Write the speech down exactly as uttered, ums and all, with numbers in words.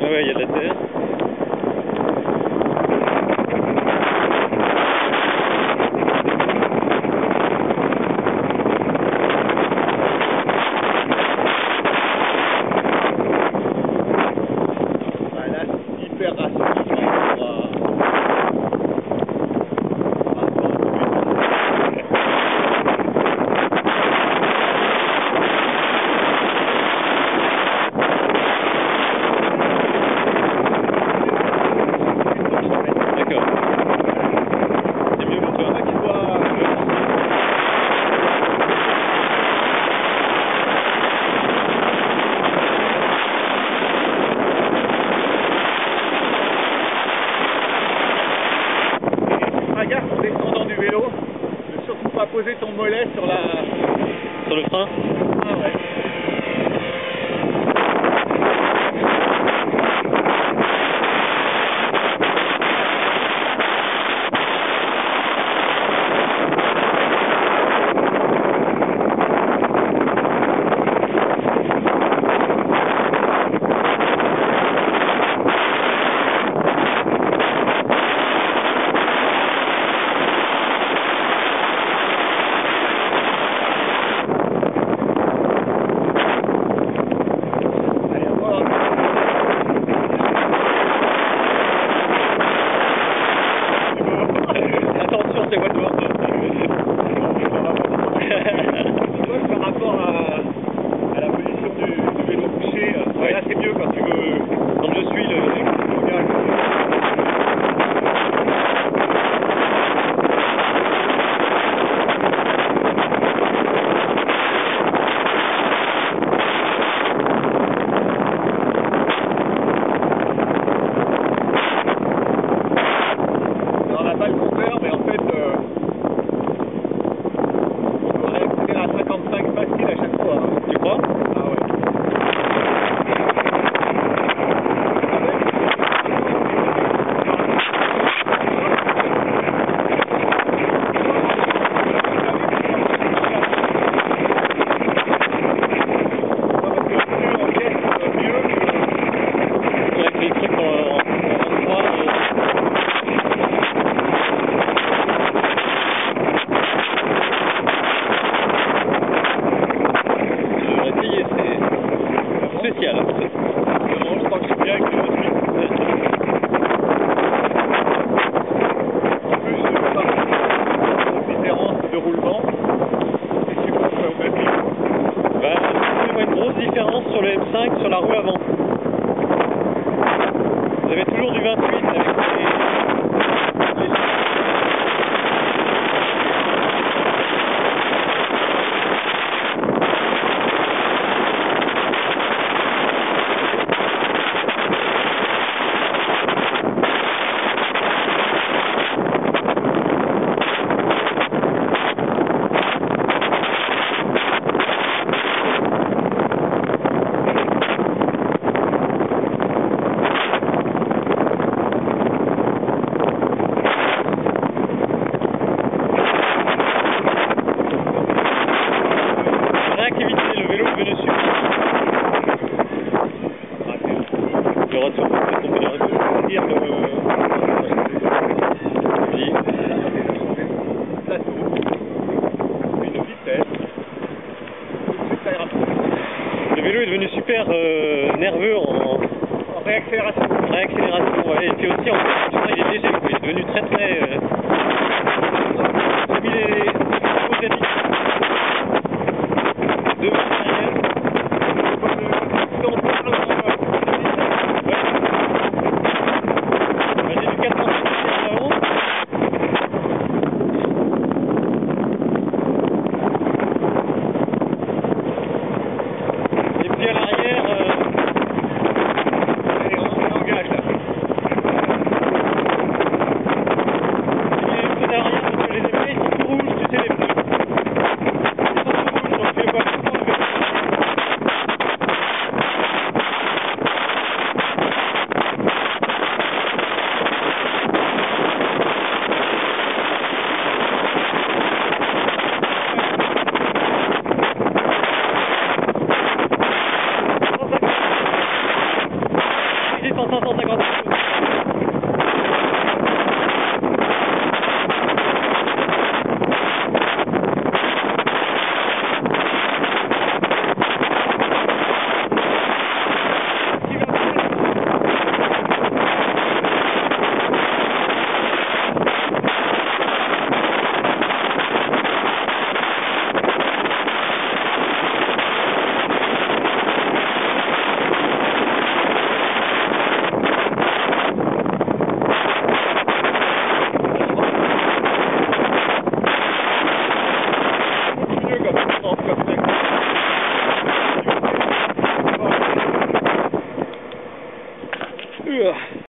ouais, il y a de la terre. Voilà, c'est hyper rassurant par rapport à... Gaffe en descendant du vélo, ne surtout pas poser ton mollet sur la... Sur le frein. Ah ouais. Par rapport à, à la position du, du vélo couché, ouais. Là c'est mieux quand tu veux, quand je suis le, le gars. Alors, on n'a pas le compteur, mais en fait euh, facile à chaque fois. Hein. Tu crois? Ah ouais. Spécial. Non, je crois que c'est bien avec le vingt-huit. En plus, je ne pas de différence de roulement. Et tu vois, au vingt-huit. Bah, il y a une grosse différence sur le M cinq sur la roue avant. Vous avez toujours du vingt-huit avec les... Le vélo est devenu super euh, nerveux en, en réaccélération. réaccélération, ouais. Et puis aussi en fait, il est léger, il est devenu très très... Euh, j'ai mis les aérodynamiques devant l'arrière. J'ai du quatre cent en avant. Et puis à l'arrière, euh... allez, on engage là. Il y a une zone arrière parce que les épées sont rouges, tu sais, les cinq cent cinquante. Ugh.